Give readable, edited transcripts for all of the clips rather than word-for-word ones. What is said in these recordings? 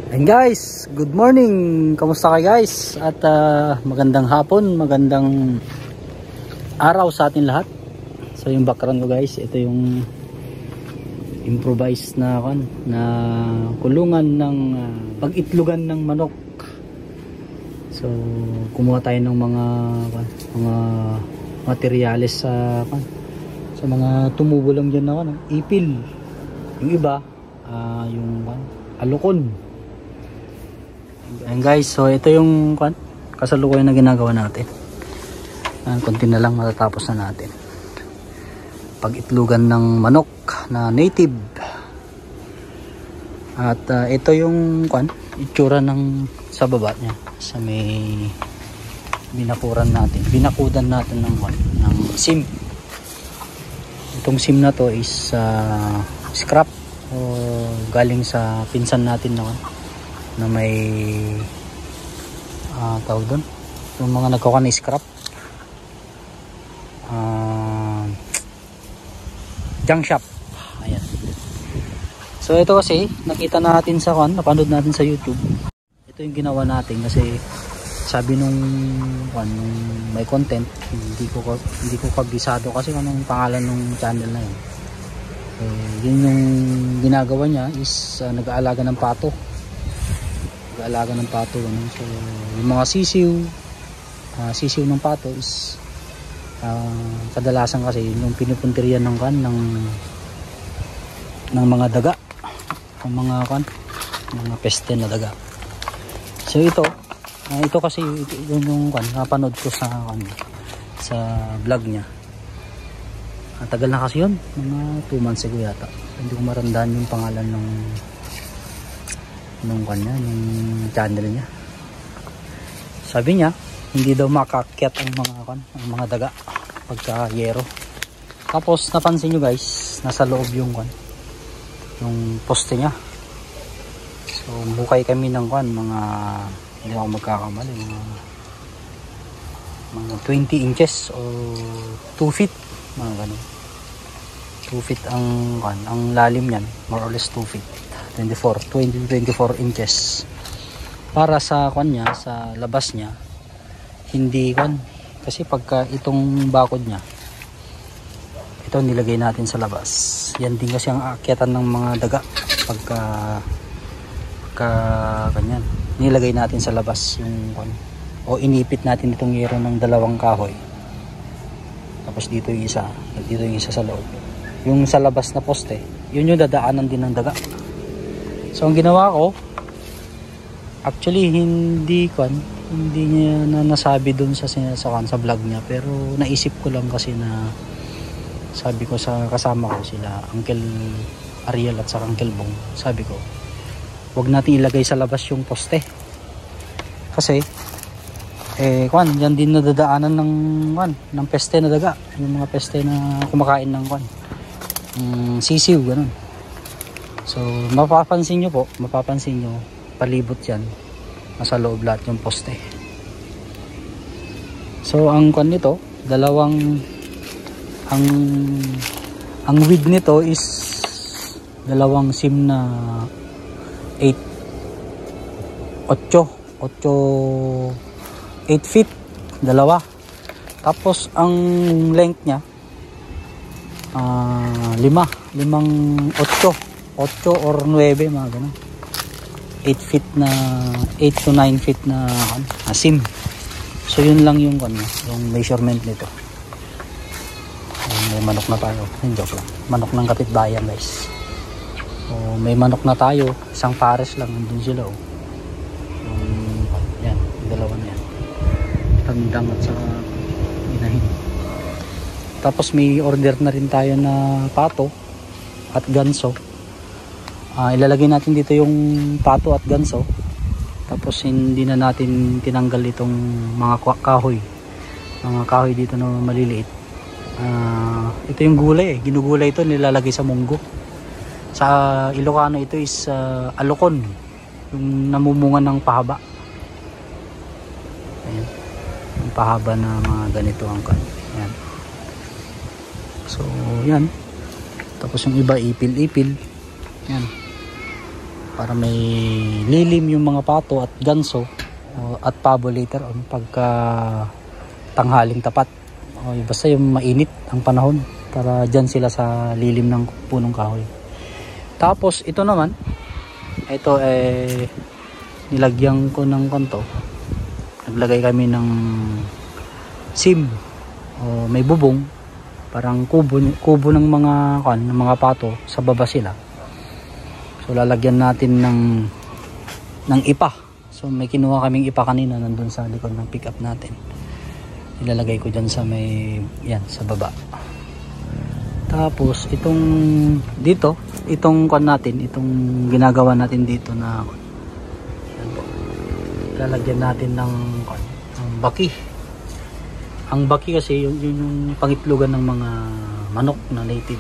And guys, good morning. Kamusta kayo guys? At magandang hapon, magandang araw sa atin lahat. So yung background ko guys, ito yung improvised na kulungan ng pag-itlogan ng manok. So kumuha tayo ng mga materyales sa mga tumubo lang dyan na ipil. Yung iba yung alukon. Ayan guys, so ito yung kasalukuyan na ginagawa natin. Konti na lang matatapos na natin. Pag-itlogan ng manok na native. At ito yung itsura ng sa baba niya, sa may binakudan natin ng sim. Itong sim na to is scrap o galing sa pinsan natin na may tawag doon, yung mga nagkawa na scrap, junk shop. Ayan. So ito kasi nakita natin sa napanood natin sa YouTube. Ito yung ginawa natin kasi sabi nung may content, hindi ko kabisado kasi anong pangalan ng channel na yun. Yun yung ginagawa niya is nag-aalaga ng pato. So yung mga sisiw ng pato is kadalasan kasi yung pinupunterian ng mga daga, ng mga peste na daga. So ito kasi yung napanood ko sa vlog niya. Tagal na kasi yun, mga 2 months ago yata. Hindi ko marandaan yung pangalan ng channel niya. Sabi niya hindi daw makakyat ang mga daga pagka yero. Tapos napansin nyo guys, nasa loob yung poste niya. So bukay kami ng mga, hindi ako magkakamali, mga 20 inches o 2 feet, mga ganun. 2 feet ang lalim niyan, more or less 2 feet. 20-24 inches. Para sa sa labas niya, hindi kasi pagka itong bakod niya, ito nilagay natin sa labas. Yan din kasi ang aakyatan ng mga daga pagka ganyan. Nilagay natin sa labas yung o inipit natin itong yero ng 2 kahoy. Tapos dito yung isa sa loob. Yung sa labas na poste, yun yung dadaanan din ng daga. So ang ginawa ko, actually hindi niya nasabi doon sa vlog niya, pero naisip ko lang kasi na sabi ko sa kasama ko sila Uncle Ariel at sa Uncle Bong, sabi ko wag natin ilagay sa labas yung poste kasi yan din nadadaanan ng peste na daga, yung mga peste na kumakain ng sisiw, ganun. So mapapansin nyo palibot yan, nasa loob lahat yung poste. So ang nito, ang width nito is 2 sim na 8 feet, 2. Tapos ang length niya 8 or 9, mga ganun. 8 to 9 feet na sim. So yun lang yung measurement nito. May manok na tayo. Joke lang. Manok ng kapitbayan guys. May manok na tayo. Isang pares lang. Nandun sila. Yan. Yung 2 na yan. Tandang at saka inahin. Tapos may order na rin tayo na pato at ganso. Ilalagay natin dito yung pato at ganso. Tapos hindi na natin tinanggal itong mga kahoy. Mga kahoy dito na maliliit. Ito yung gulay ginugulay ito, nilalagay sa munggo. Sa Ilocano ito is alukon, yung namumunga ng pahaba. Ayan. Yung pahaba na mga ganito ang ayan. So yan. Tapos yung iba ipil-ipil. Yan. para may lilim yung mga pato at ganso at pabo later on pagka tanghaling tapat. Basta yung mainit ang panahon para dyan sila sa lilim ng punong kahoy. Tapos ito naman, ito nilagyan ko ng kanto. Naglagay kami ng sim o may bubong, parang kubo ng mga pato, sa baba sila. So lalagyan natin ng ipa. So may kinuha kaming ipa kanina nandun sa likod ng pickup natin. Ilalagay ko dyan sa sa baba. Tapos itong ginagawa natin dito na lalagyan natin ng baki. Ang baki kasi yung pangitlugan ng mga manok na native.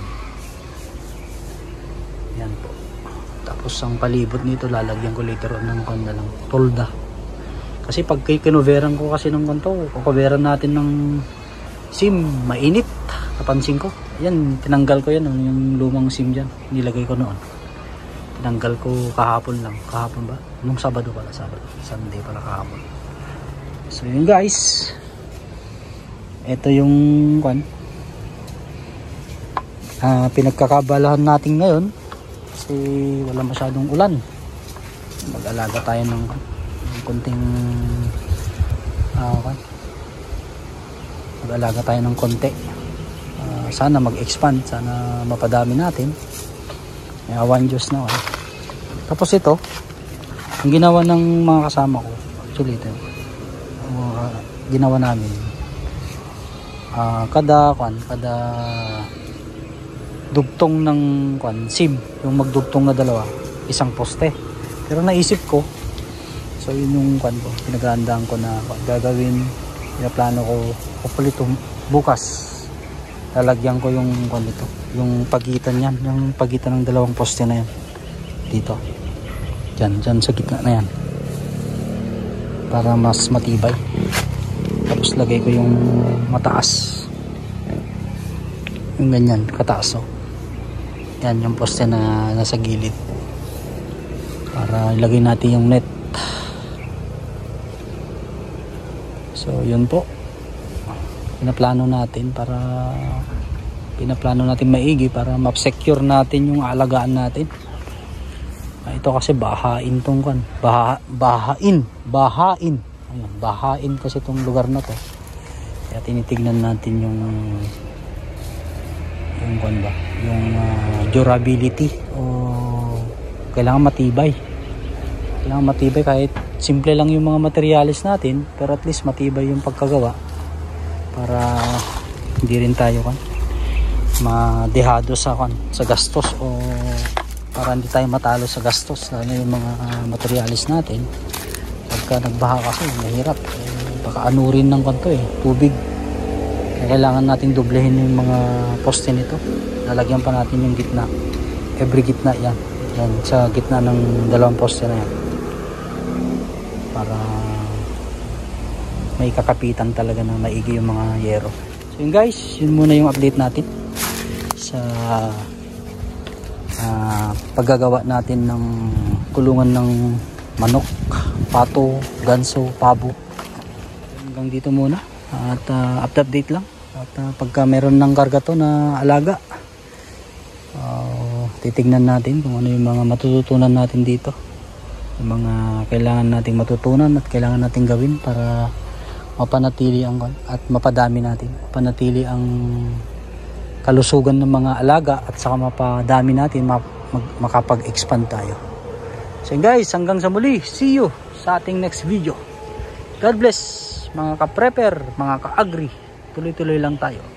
Yan po. Tapos ang palibot nito lalagyan ko later on ng lang tolda. Kasi pag kinuveran ko kasi ng kanto, kukuveran natin ng sim, mainit. Napansin ko. Yan, tinanggal ko yan, yung lumang sim dyan. Nilagay ko noon. Tinanggal ko kahapon lang. Kahapon ba? Nung Sabado pala. Sunday pala kahapon. So yun guys. Ito yung pinagkakabalahan natin ngayon. Kasi wala masyadong ulan. Mag-alaga tayo ng konting mag-alaga tayo ng konti. Sana mag-expand, sana mapadami natin. May awan Diyos na. Tapos ito, ang ginawa ng mga kasama ko, actually ito, ginawa namin, kada dugtong ng sim, yung magdugtong na dalawa, isang poste. Pero naisip ko, so yun yung pinaghandaan ko na gagawin, pinaplano ko, hopefully bukas lalagyan ko yung yung pagitan yan, yung pagitan ng dalawang poste na yan dito, dyan sa gitna na yan, para mas matibay. Tapos lagay ko yung mataas, yung ganyan kataas. Yan yung poste na nasa gilid, para ilagay natin yung net. So yun po, pinaplano natin maigi para ma-secure natin yung alagaan natin. Ito kasi bahain tong bahain. Ayun, bahain kasi tong lugar na to. Kaya tinitignan natin yung durability, o kailangan matibay. Kahit simple lang yung mga materials natin, pero at least matibay yung pagkagawa, para hindi rin tayo madehado sa gastos, o para hindi tayo matalo sa gastos, lalo yung mga materials natin. Pagka nagbaha kasi mahirap, baka anurin ng tubig. Kailangan nating doblehin yung mga poste nito. Lalagyan pa natin yung gitna, every gitna yan sa gitna ng dalawang poste na yan, para may kakapitan talaga na maigi yung mga yero. So yun guys, yun muna yung update natin sa paggagawa natin ng kulungan ng manok, pato, ganso, pabo. Hanggang dito muna, at update lang. At pagka meron ng karga to na alaga, titignan natin kung ano yung mga matututunan natin dito, yung mga kailangan nating matutunan at kailangan nating gawin para mapanatili at mapadami natin, mapanatili ang kalusugan ng mga alaga, at saka mapadami natin, makapag-expand tayo. So guys, hanggang sa muli, see you sa ating next video. God bless mga ka-prepper, mga ka-agri, tuloy-tuloy lang tayo.